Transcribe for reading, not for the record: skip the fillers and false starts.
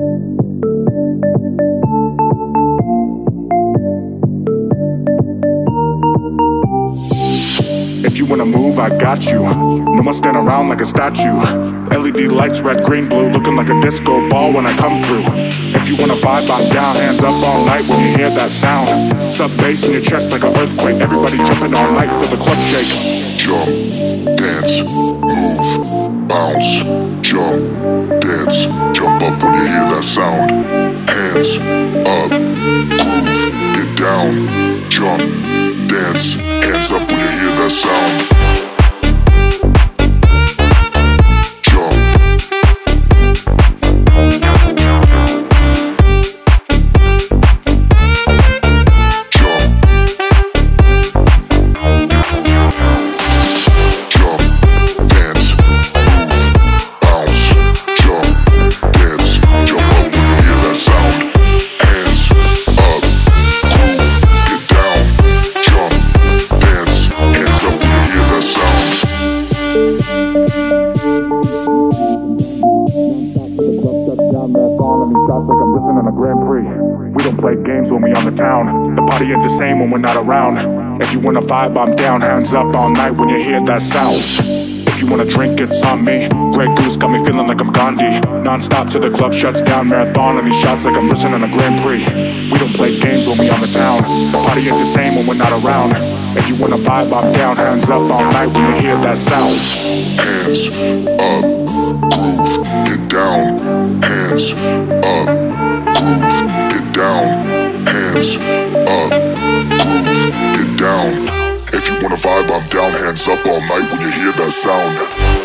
If you wanna move, I got you. No more stand around like a statue. LED lights, red, green, blue, looking like a disco ball when I come through. If you wanna vibe, I'm down. Hands up all night when you hear that sound. Sub bass in your chest like an earthquake. Everybody jumping all night for the club shake. Jump, dance, move, bounce. Jump, dance, jump up when you hear that sound. Hands up, groove, get down. Jump, dance, hands up when you hear that sound. Like I'm listening to Grand Prix. We don't play games when we on the town. The party ain't the same when we're not around. If you wanna vibe, I'm down. Hands up all night when you hear that sound. If you wanna drink, it's on me. Grey Goose got me feeling like I'm Gandhi. Non-stop till the club shuts down. Marathon on these shots like I'm listening to Grand Prix. We don't play games when we on the town. The party ain't the same when we're not around. If you wanna vibe, I'm down. Hands up all night when you hear that sound. Hands up, groove, get down. Hands up, groove, get down. Hands up, groove, get down. If you wanna vibe, I'm down. Hands up all night when you hear that sound.